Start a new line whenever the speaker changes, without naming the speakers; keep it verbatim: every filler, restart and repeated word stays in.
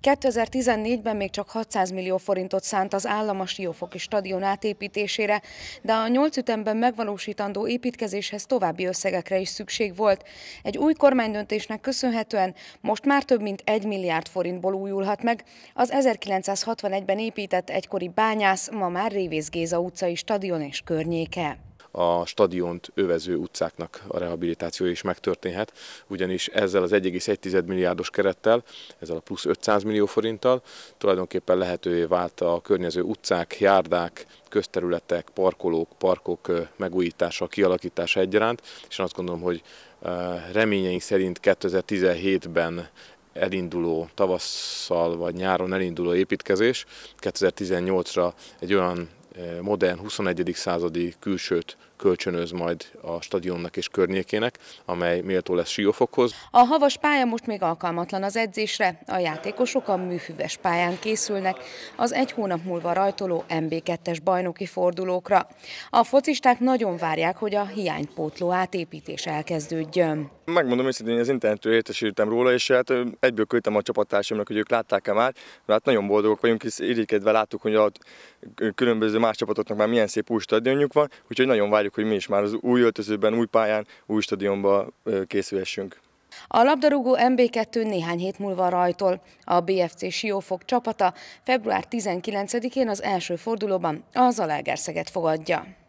kétezer-tizennégyben még csak hatszáz millió forintot szánt az állam a Siófoki stadion átépítésére, de a nyolc ütemben megvalósítandó építkezéshez további összegekre is szükség volt. Egy új kormánydöntésnek köszönhetően most már több mint egy milliárd forintból újulhat meg az ezerkilencszázhatvanegyben épített egykori Bányász, ma már Révész Géza utcai stadion és környéke.
A stadiont övező utcáknak a rehabilitációja is megtörténhet, ugyanis ezzel az egy egész egy milliárdos kerettel, ezzel a plusz ötszáz millió forinttal tulajdonképpen lehetővé vált a környező utcák, járdák, közterületek, parkolók, parkok megújítása, kialakítása egyaránt, és azt gondolom, hogy reményeink szerint kétezer-tizenhétben elinduló, tavasszal vagy nyáron elinduló építkezés kétezer-tizennyolcra egy olyan modern, huszonegyedik századi külsőt kölcsönöz majd a stadionnak és környékének, amely méltó lesz Siófokhoz.
A havas pálya most még alkalmatlan az edzésre, a játékosok a műfüves pályán készülnek az egy hónap múlva rajtoló em bé kettes bajnoki fordulókra. A focisták nagyon várják, hogy a hiánypótló átépítés elkezdődjön.
Megmondom őszintén, hogy az internetről értesültem róla, és hát egyből küldtem a csapattársaimnak, hogy ők látták-e már, hát nagyon boldogok vagyunk, hisz irigykedve láttuk, hogy a különböző más csapatoknak már milyen szép új stadionjuk van, úgyhogy nagyon várjuk, hogy mi is már az új öltözőben, új pályán, új stadionba készülhessünk.
A labdarúgó em bé kettő néhány hét múlva rajtol. A bé ef cé Siófok csapata február tizenkilencedikén az első fordulóban a Zalaegerszeget fogadja.